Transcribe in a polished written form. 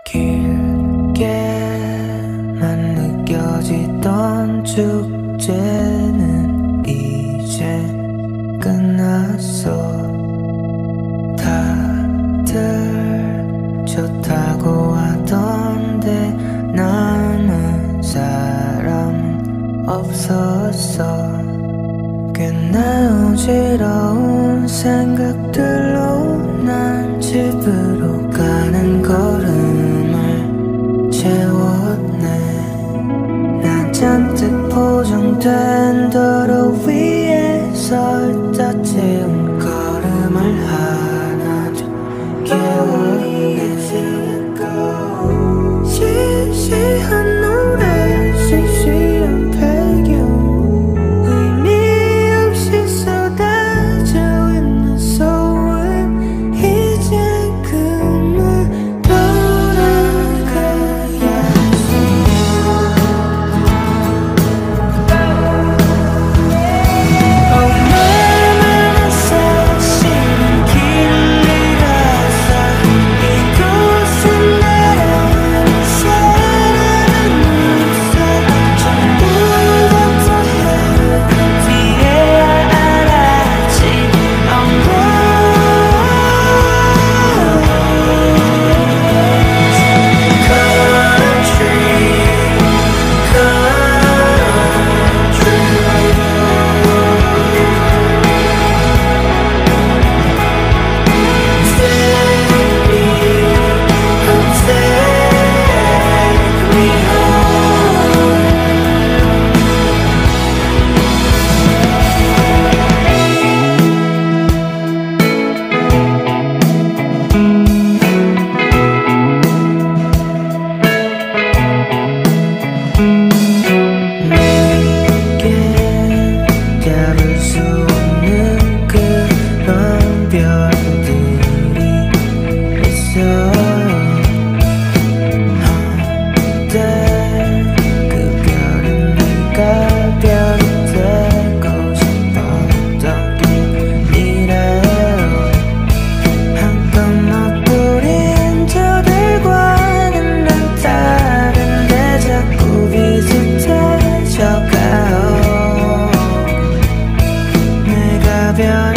길게만 느껴지던 축제는 이제 끝났어. 다들 좋다고 하던데 나는 사람 없었어. 꽤나 어지러운 생각들로 난 집으로 가는 걸음을 채웠네. 난 잔뜩 포장된 도로 위에 설다 채운 걸음을 하나둘 깨웠네. 시시한 노래 시시한 배경 의미 없이 쏟아져 있는 소원 이제 그만 돌아가야지. 얼마나 사시는 길이라서 이곳은 나라는 사람은 없어. 전부 다 헤어진 뒤에야 알았지. 잡을 수 없는 그런 별들이 있어. 한때 그 별은 네가 별이 되고 싶었던 길이래요. 한껏 멋부린 저들과는 난 다른데 자꾸 비슷해져가요. 내가 별